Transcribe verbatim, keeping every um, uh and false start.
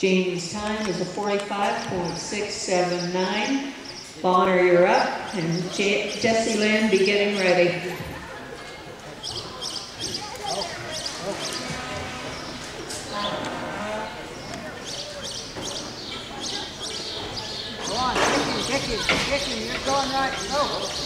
Jamie's time is a forty-five point six seven nine. Bonner, you're up, and Je Jesse Lynn be getting ready. Go on, kick him, kick him, kick him, you're going right, go.